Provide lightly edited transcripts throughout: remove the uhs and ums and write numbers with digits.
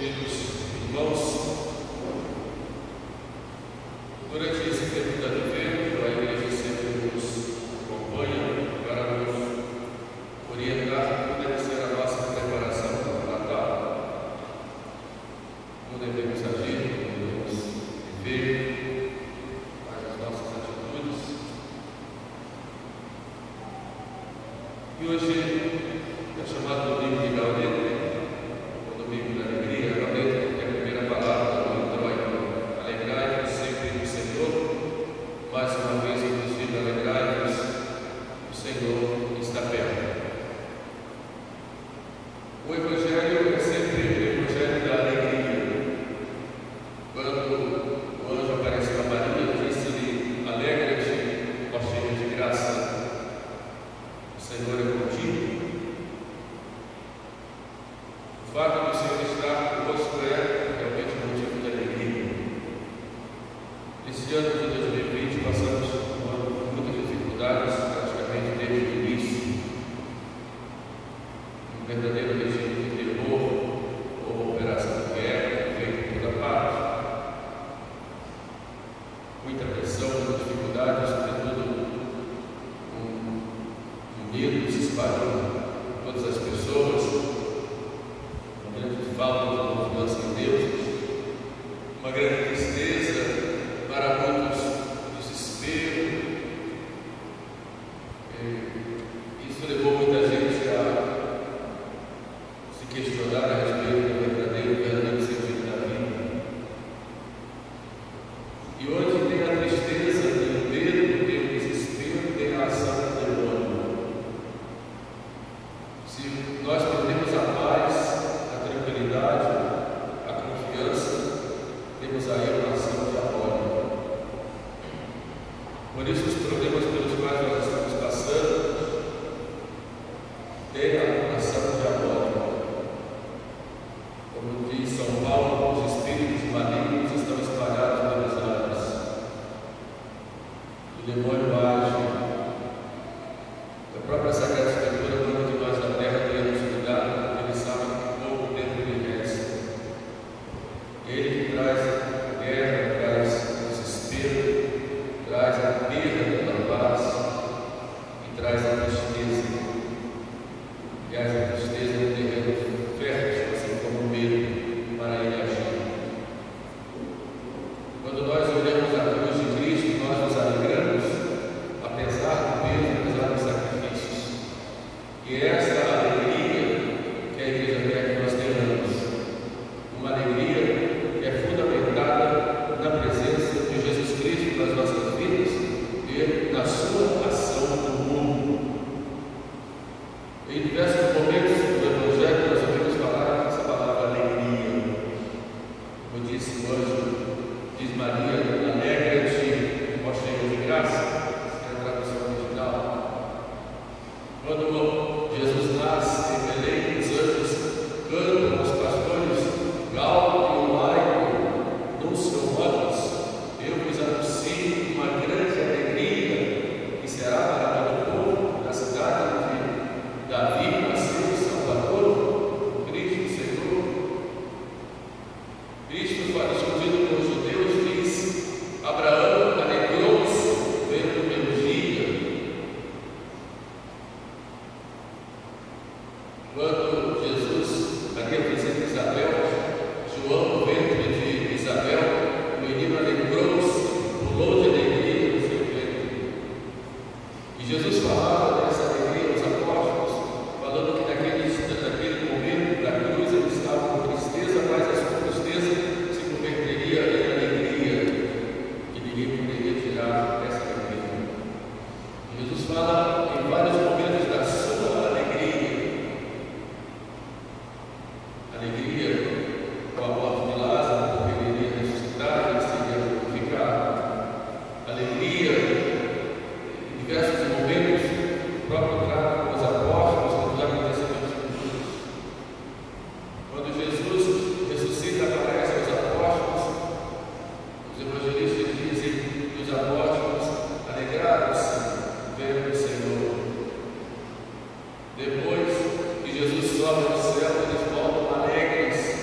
Depois que Jesus sobe ao céu, eles voltam alegres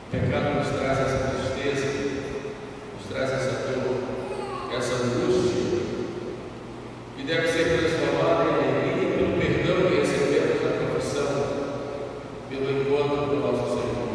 pecado nos traz essa tristeza, nos traz essa dor, essa angústia, que deve ser transformada em alegria pelo perdão que recebemos na confissão, pelo encontro do nosso Senhor.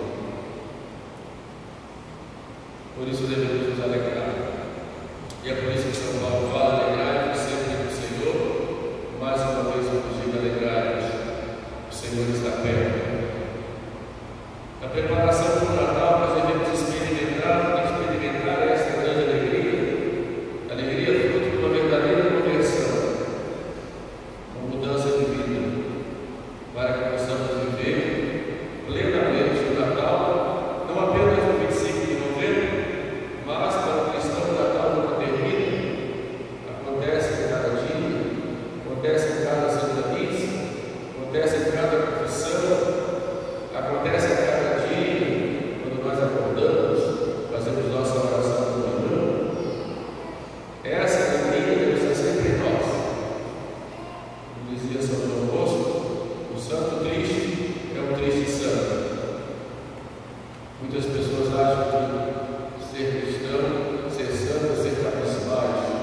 Por isso devemos nos alegrar. E é por isso que São Paulo fala: alegrai-vos sempre no Senhor. Mais uma vez eu vos digo: alegrai-vos, o Senhor está perto. A preparação para o Natal nós devemos experimentar essa grande alegria fruto de uma verdadeira conversão, uma mudança de vida, para que possamos viver plenamente o Natal, não apenas no 25 de novembro, mas para o cristão o Natal nunca termina. Acontece em cada dia, acontece em cada Santa Missa, acontece em cada confissão, acontece em cada dia, quando nós acordamos, fazemos nossa oração do manhã. Essa alegria deve ser sempre nossa. Como dizia São João Bosco, o santo triste é um triste santo. Muitas pessoas acham que ser cristão, ser santo, é ser cabisbaixo.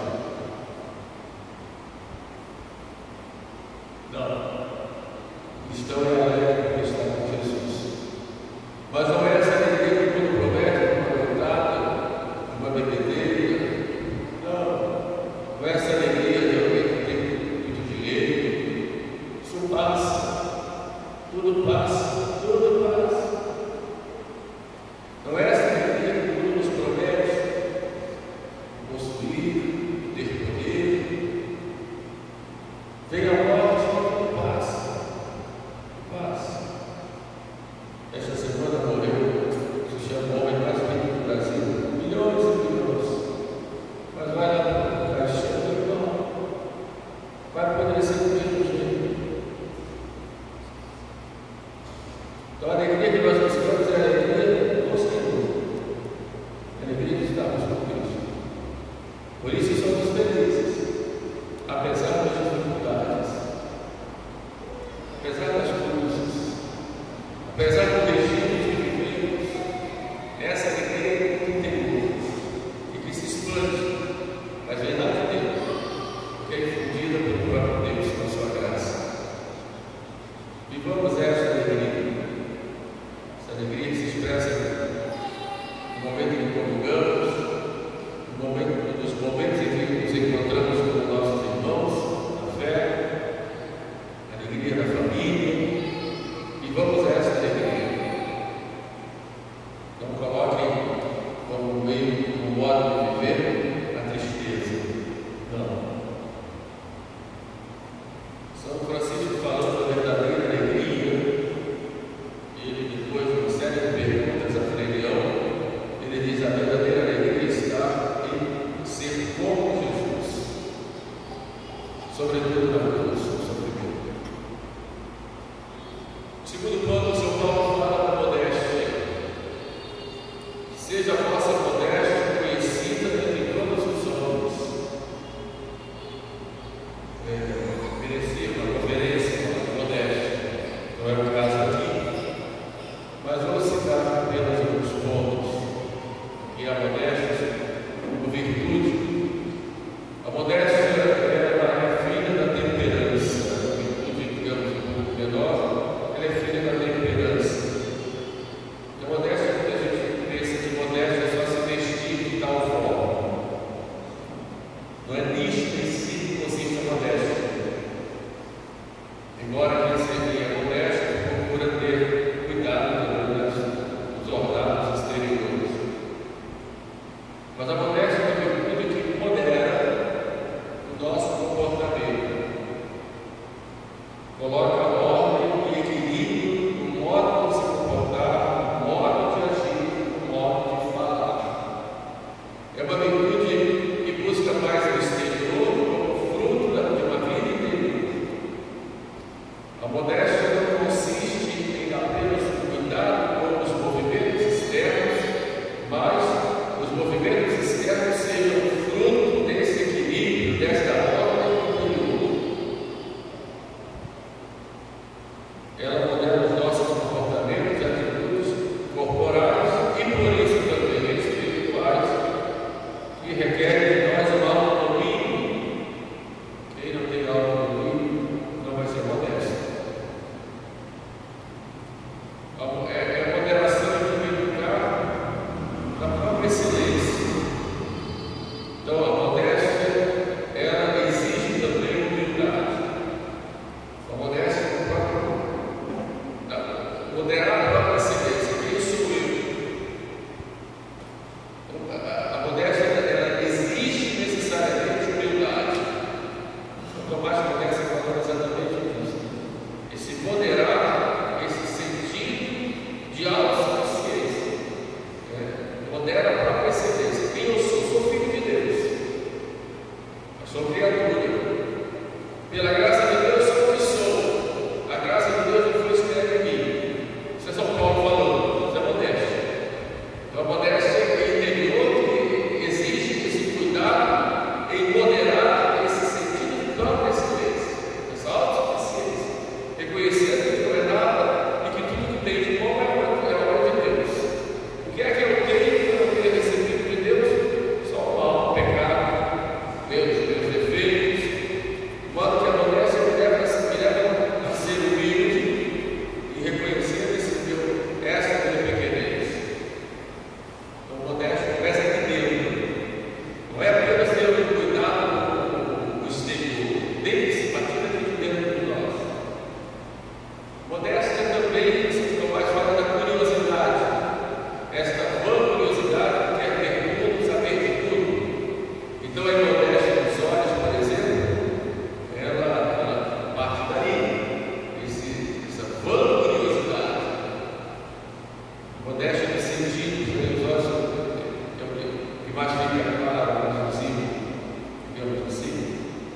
Não. Cristão é alegre porque está com Jesus. Mas não é essa alegria que quando promete uma cantada, uma bebedeira. Não é essa alegria de alguém que tem muito dinheiro. Isso passa. Tudo passa. Tudo passa. Não é essa alegria que o mundo nos promete possuir, ter poder. Vem a morte, tudo passa. Passa. Esta semana morreu, se chama o homem mais rico do Brasil, milhões e milhões. Mas vai lá para o caixão do irmão, vai poder ser do mesmo jeito. Então a alegria que nós buscamos é a alegria do Senhor, a alegria de estarmos com Cristo. Por isso somos felizes, apesar das dificuldades, apesar das cruzes, apesar do regime que vivemos. Essa alegria é muito interior e que se expande, mas vem lá de Deus, que é infundida pelo próprio Deus com a sua graça. Vivamos essa alegria que se expressa no momento em que comungamos, nos momentos em que nos encontramos com nossos irmãos na fé, a alegria da família. Vivamos essa alegria. Não coloquem como meio, como modo de viver a tristeza. Não. São Francisco, falando da verdadeira alegria, ele, depois de uma série de perguntas a Frei Leão, ele diz: a verdadeira alegria está em ser como Jesus, sobretudo na cruz, no sofrimento. Segundo ponto, São Paulo fala da modéstia. mas fica claro, mais visível, digamos assim.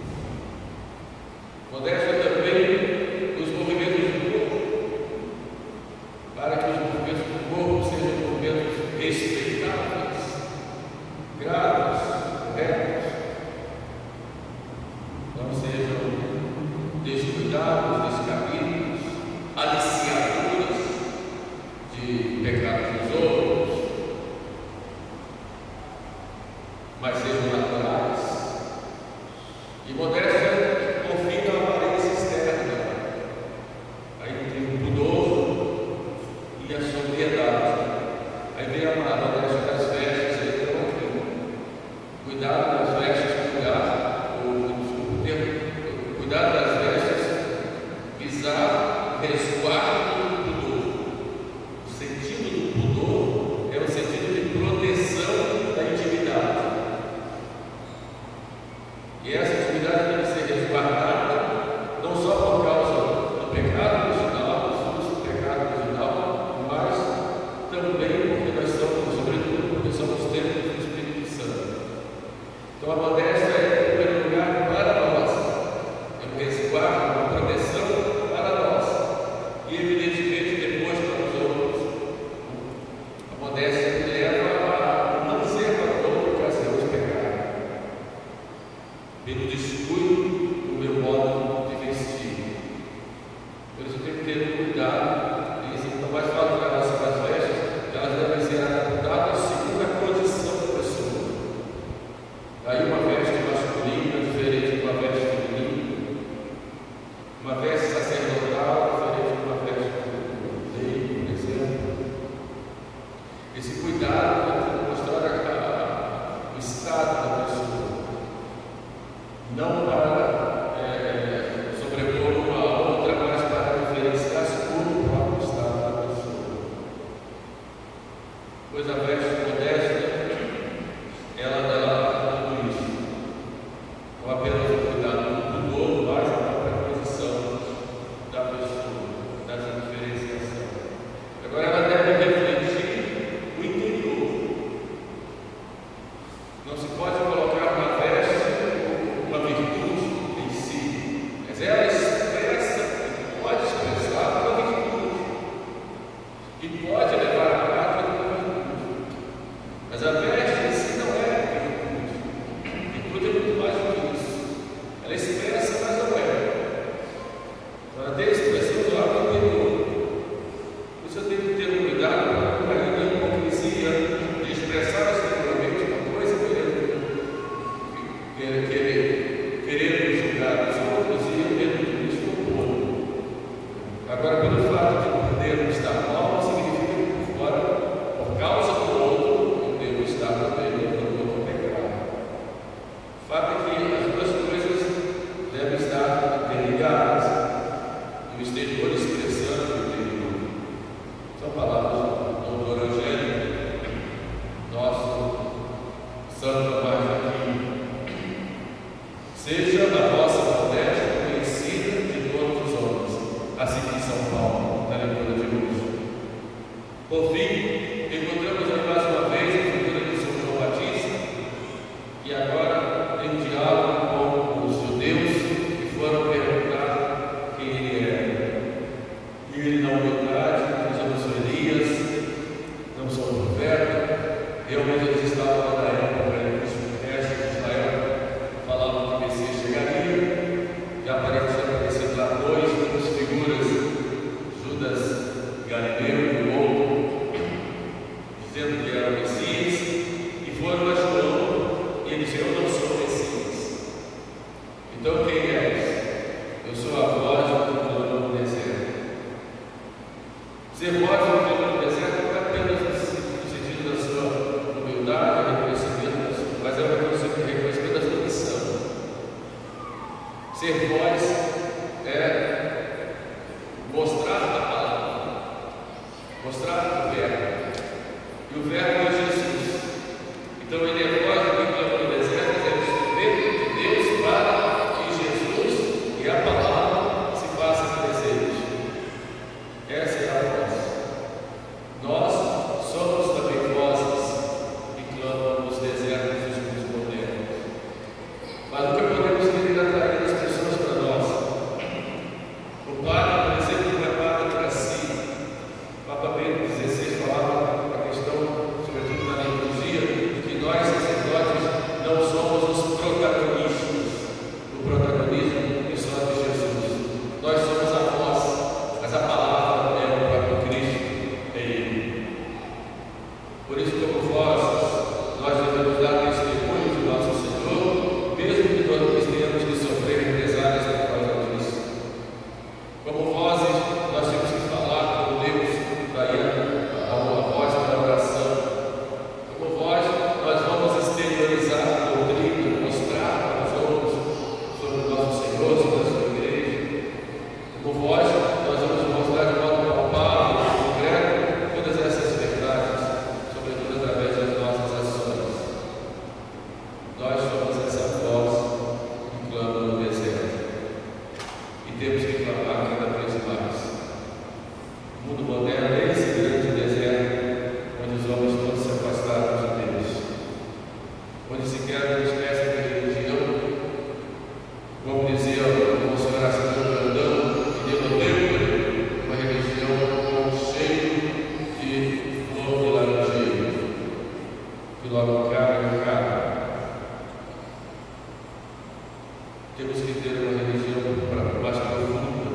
Modéstia também os movimentos do corpo, para que os movimentos do corpo sejam movimentos respeitáveis, graves, corretos, não sejam descuidados, descabidos, aliciaduras de pecados dos outros, mas sejam naturais. E modéstia confina a aparência externa. Aí tem o pudor e a sobriedade. Aí vem a modéstia das vestes, aí tem um termo. Cuidado das vestes, cuidado das vestes, visar resguardo do pudor. O sentido do pudor é o sentido de proteção da intimidade. E essa intimidade deve ser resguardada não só por causa do pecado original, do fruto do pecado original, mas também porque nós somos, sobretudo, porque somos templos do Espírito Santo. Então a modéstia é, em primeiro lugar, para nós, é um resguardo, uma proteção para nós, e evidentemente depois para os outros. A modéstia leva a não ser para toda ocasião de pecado, pelo descuido do meu modo de vestir. Por isso eu tenho que ter um cuidado. Então, mais fala em relação às vestes, elas devem ser adaptadas segundo a condição da pessoa. Daí uma veste masculina diferente de uma veste feminina, uma veste sacerdotal diferente de uma veste do rei, por exemplo. Esse cuidado é mostrar o estado da pessoa, não para sobrepor uma a outra, mas para diferenciar-se o próprio estado da pessoa. Pois a veste modéstia, ela tudo isso. Não apenas o cuidado do pudor, mas a própria posição da pessoa, dessa diferenciação. Agora ela deve refletir o interior. Não se pode colocar uma veste como uma virtude em si, mas ela expressa, pode expressar uma virtude e pode levar a prática uma virtude. Mas a veste em si não é virtude. Virtude é muito mais do que isso. Ela expressa, mas não é. Então, ela tem expressão do lado interior. Por isso eu tenho que ter um cuidado para não cair na hipocrisia de expressar exteriormente uma coisa, querer julgar os outros e dentro de isso o outro. Agora, pelo fato de o poder estar mal, não significa que por fora, por causa do outro, eu devo estar também no outro pecado. O fato é que as duas coisas devem estar interligadas, e o exterior expressando o interior. São palavras do doutor Eugênio, nosso Santo Tomás de Aquino. Seja a vossa modéstia conhecida de todos os homens, assim diz São Paulo, na leitura de hoje. Por fim, encontramos aí mais uma vez a figura de São João Batista, e agora em diálogo com os judeus que foram perguntar quem ele era. E ele, na humildade, diz: eu não sou Elias, não sou profeta. Realmente eles estavam na época, o resto de Israel falavam que o Messias chegaria. Já aparecido lá duas figuras, Judas Galileu e o outro, dizendo que era o Messias, e foram a João e ele disse: eu não sou o Messias. Então quem és? Eu sou a voz do clama no deserto. Ser voz do clama no deserto não é apenas no sentido da sua humildade, reconhecimento, mas é o reconhecimento da sua missão. Ser voz é mostrar a palavra, mostrar o verbo. E o verbo é Jesus. Então ele é voz do clama no deserto, é o instrumento de Deus para que Jesus e a palavra se façam presentes. Essa é a voz. Nós somos também vozes que clamam nos desertos Por isso, como vós, nós devemos dar testemunho de nosso Senhor, mesmo que nós tenhamos que sofrer represálias por causa disso. Como vozes, nós temos que falar com Deus, daí a voz da oração. Como vós, nós vamos exteriorizar a doutrina, mostrar para os outros sobre o nosso Senhor, sobre a sua igreja. Como vós, nós vamos mostrar de modo palpável, concreto, todas essas verdades, sobretudo através das nossas ações. Nós somos essa voz que clama no deserto. E temos que clamar cada vez mais. O mundo moderno é esse grande deserto onde os homens todos se afastaram de Deus, onde sequer não esquecem da religião, como dizia o Monsenhor Assunção Brandão, que deu no tempo uma religião cheia de flor de laranjeira, que logo cai. Temos que ter uma religião mais profunda.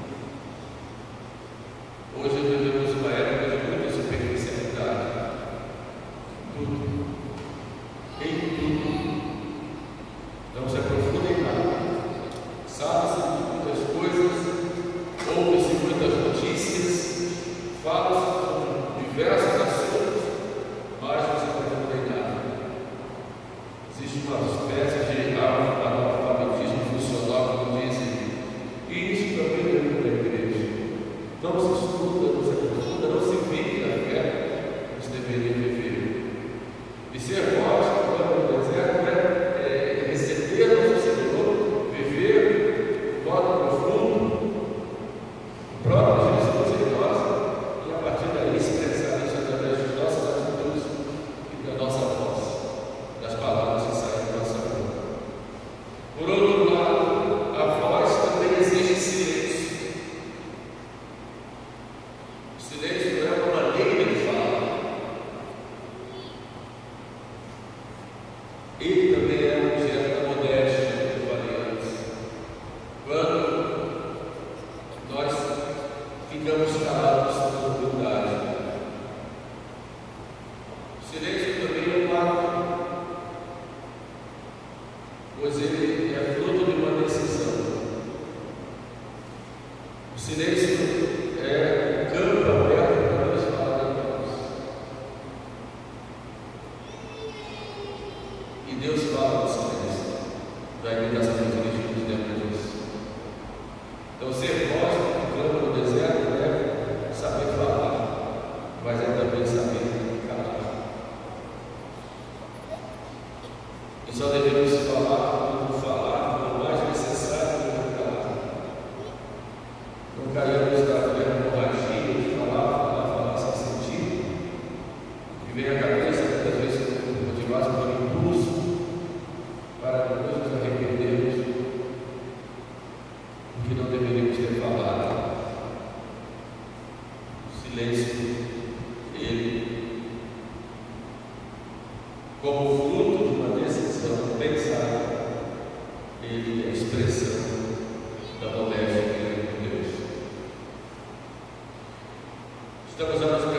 Hoje vivemos uma época de muita superficialidade. Tudo. Em tudo. Não se aprofunda em nada. Sabe-se de muitas coisas, ouve-se muitas notícias, fala-se sobre diversos assuntos, mas não se aprofunda em nada. Existe uma espécie de analfabetismo funcional, como dizem, e isso também dentro da igreja. Não se estuda, não se aprofunda, não se vive a fé que se deveria viver. E ser voz que clama no deserto é receber o Senhor, viver de modo profundo o próprio Jesus em nós, e a partir daí expressar isso através de nossas atitudes e da nossa voz, das palavras que saem da nossa boca. Por outro lado, a voz também exige silêncio. O silêncio não é uma maneira de falar. Ele também é um objeto da modéstia, que eu falei antes. Quando nós ficamos calados na humildade. O silêncio também é um ato, pois ele é fruto de uma decisão. O silêncio é um campo aberto para Deus falar em nós. E Deus fala no silêncio, da imitação dos dirigentes dentro disso. Então, ser voz que clama no deserto é saber falar, mas é também saber calar. E só devemos falar quando mais necessário do que calar. Não caiamos da hemorragia de falar sem sentido, que vem à cabeça muitas vezes motivados por impulso, para depois nos arrependermos do que não deveríamos ter falado. O silêncio, ele, como fruto de uma decisão pensada, ele é a expressão da modéstia de Deus. Estamos a nos